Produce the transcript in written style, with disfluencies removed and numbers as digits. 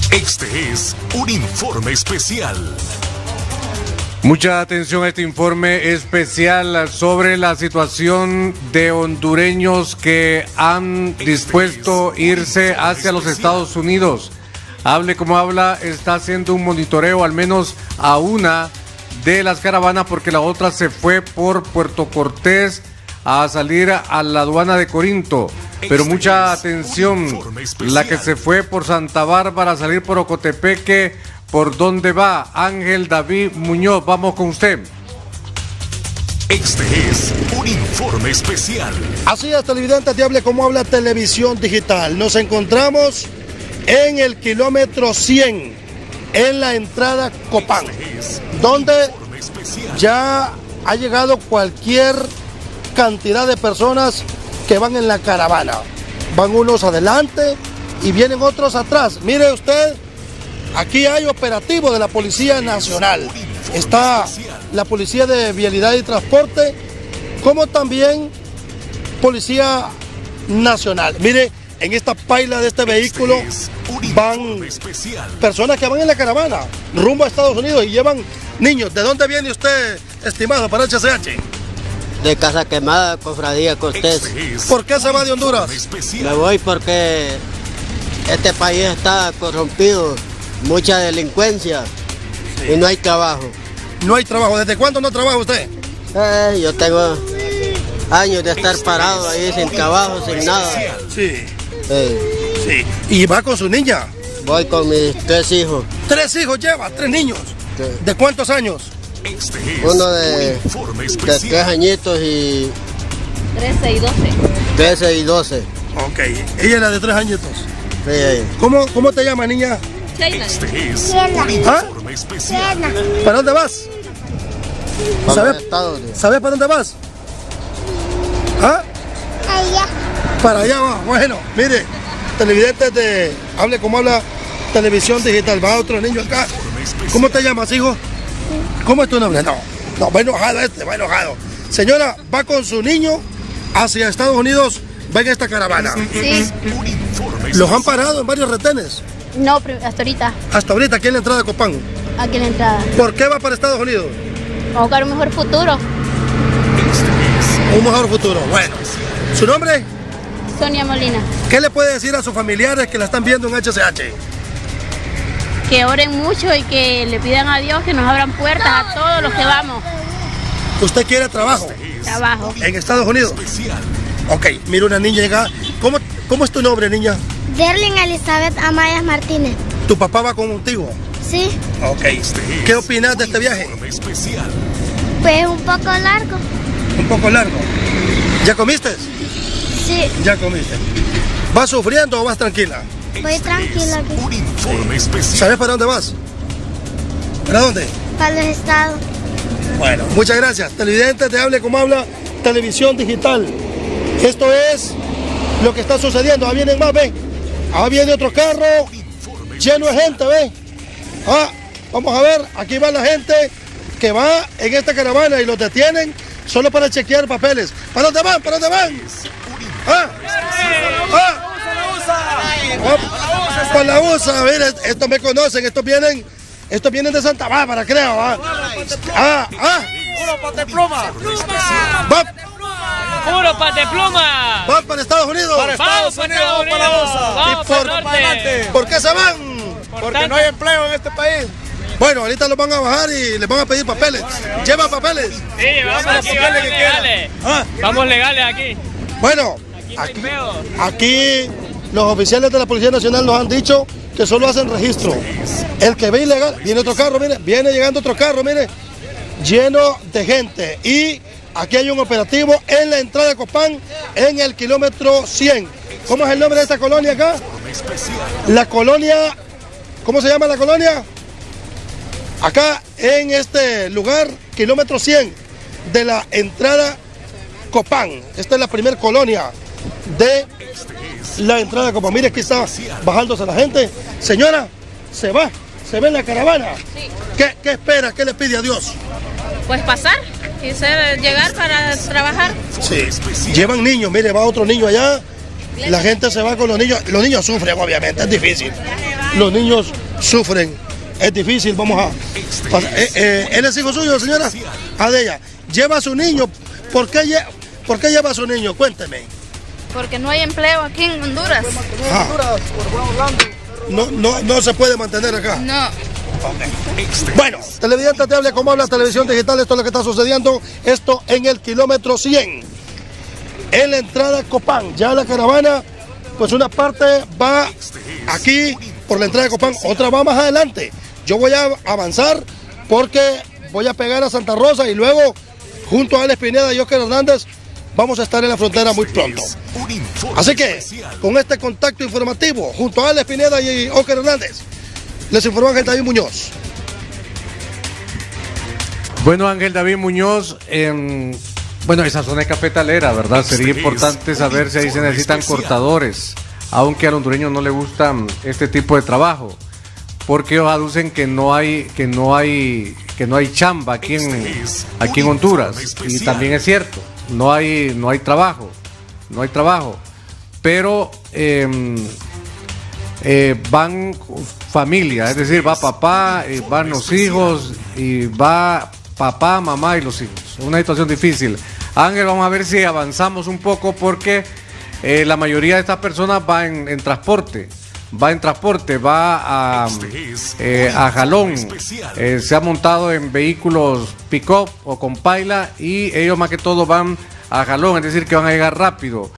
Este es un informe especial. Mucha atención a este informe especial sobre la situación de hondureños que han dispuesto irse hacia los Estados Unidos. Hable como habla, está haciendo un monitoreo al menos a una de las caravanas porque la otra se fue por Puerto Cortés a salir a la aduana de Corinto. Pero mucha atención, la que se fue por Santa Bárbara a salir por Ocotepeque, ¿por dónde va? Ángel David Muñoz, vamos con usted. Este es un informe especial. Así es, televidentes de Hable como habla Televisión Digital. Nos encontramos en el kilómetro 100, en la entrada Copán, donde ya ha llegado cualquier cantidad de personas que van en la caravana. Van unos adelante y vienen otros atrás. Mire usted, aquí hay operativo de la Policía Nacional. Está la Policía de Vialidad y Transporte, como también Policía Nacional. Mire, en esta paila de este vehículo van personas que van en la caravana rumbo a Estados Unidos y llevan niños. ¿De dónde viene usted, estimado, para el HCH? De Casa Quemada, Cofradía Cortés. ¿Por qué se va de Honduras? Me voy porque este país está corrompido, mucha delincuencia y no hay trabajo. No hay trabajo. ¿Desde cuándo no trabaja usted? Yo tengo años de estar parado ahí sin trabajo, sin nada. Sí. Sí. ¿Y va con su niña? Voy con mis 3 hijos. 3 hijos lleva, 3 niños. Sí. ¿De cuántos años? Uno de 3 añitos y 13 y 12. 13 y 12. Ok, ella era de 3 añitos. Sí. ¿Cómo te llamas, niña? Sheila. ¿Ah? ¿Para dónde vas? ¿Sabes para dónde vas? ¿Ah? Allá. Para allá va. Bueno, mire, televidentes de Hable como habla Televisión Digital. Va otro niño acá. ¿Cómo te llamas, hijo? ¿Cómo es tu nombre? No, va enojado va enojado. Señora, va con su niño hacia Estados Unidos, va en esta caravana. Sí. ¿Los han parado en varios retenes? No, hasta ahorita. Hasta ahorita, aquí en la entrada de Copán. Aquí en la entrada. ¿Por qué va para Estados Unidos? Vamos a buscar un mejor futuro. Un mejor futuro, bueno. ¿Su nombre? Sonia Molina. ¿Qué le puede decir a sus familiares que la están viendo en HCH? Que oren mucho y que le pidan a Dios que nos abran puertas a todos los que vamos. ¿Usted quiere trabajo? Trabajo. ¿En Estados Unidos? Ok, mira una niña llega. ¿Cómo es tu nombre, niña? Derlin Elizabeth Amayas Martínez. ¿Tu papá va contigo? Sí. Ok. ¿Qué opinas de este viaje? Pues un poco largo. Un poco largo. ¿Ya comiste? Sí. Ya comiste. ¿Vas sufriendo o vas tranquila? Voy tranquila aquí. Un informe especial. ¿Sabes para dónde vas? ¿Para dónde? Para los estados. Bueno, muchas gracias. Televidentes de Hable como habla Televisión Digital. Esto es lo que está sucediendo. Ahí vienen más, ven. Ahí viene otro carro lleno de gente, ven. Vamos a ver, aquí va la gente que va en esta caravana y los detienen solo para chequear papeles. ¿Para dónde van? ¿Para dónde van? Para la USA, miren, estos me conocen, estos vienen de Santa Bárbara, creo. ¡Puro patepluma! ¡Puro patepluma! ¿Van para Estados Unidos? Para Estados Unidos, para la USA. Vamos para el norte. ¿Por qué se van? Porque no hay empleo en este país. Bueno, ahorita los van a bajar y les van a pedir papeles. ¿Llevan papeles? Sí, vamos aquí, vamos legales. Vamos legales aquí. Bueno, aquí los oficiales de la Policía Nacional nos han dicho que solo hacen registro. El que ve ilegal, viene otro carro, mire, viene llegando otro carro, mire, lleno de gente. Y aquí hay un operativo en la entrada de Copán, en el kilómetro 100. ¿Cómo es el nombre de esta colonia acá? La colonia, ¿cómo se llama la colonia? Acá en este lugar, kilómetro 100 de la entrada Copán. Esta es la primera colonia de la entrada de Copán. Mire, aquí está bajándose la gente. Señora, se ve en la caravana. Sí. ¿Qué espera? ¿Qué le pide a Dios? Pues pasar y llegar para trabajar. Sí, llevan niños, mire, va otro niño allá. La gente se va con los niños sufren, obviamente, es difícil. los niños sufren. Es difícil, vamos a... ¿Él es hijo suyo, señora? Adella, lleva a su niño. ¿Por qué lleva a su niño? Cuénteme. Porque no hay empleo aquí en Honduras. No se puede mantener acá. No. Bueno, televidente te habla como habla televisión digital. Esto es lo que está sucediendo. Esto en el kilómetro 100. En la entrada Copán. Ya la caravana, pues una parte va aquí por la entrada de Copán, otra va más adelante. Yo voy a avanzar porque voy a pegar a Santa Rosa y luego junto a Alex Pineda y Oscar Hernández vamos a estar en la frontera muy pronto. Así que con este contacto informativo junto a Alex Pineda y Oscar Hernández, les informó Ángel David Muñoz. Bueno, Ángel David Muñoz, bueno, esa zona es cafetalera, ¿verdad? Sería importante saber si ahí se necesitan cortadores, aunque al hondureño no le gusta este tipo de trabajo, porque ellos aducen que no hay chamba aquí en Honduras, y también es cierto, no hay trabajo, pero van familia, es decir, va papá, van los hijos y va papá, mamá y los hijos. Es una situación difícil. Ángel, vamos a ver si avanzamos un poco porque la mayoría de estas personas va en transporte. Va a jalón, se ha montado en vehículos pick-up o con paila y ellos más que todo van a jalón, es decir que van a llegar rápido.